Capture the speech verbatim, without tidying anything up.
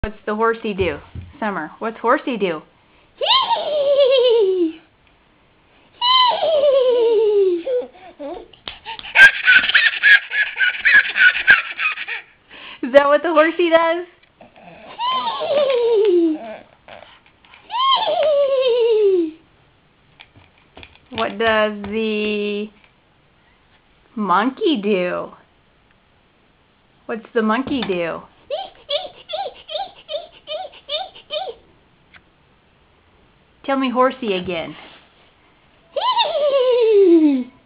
What's the horsey do? Summer, what's horsey do? Is that what the horsey does? What does the monkey do? What's the monkey do? Tell me horsey again.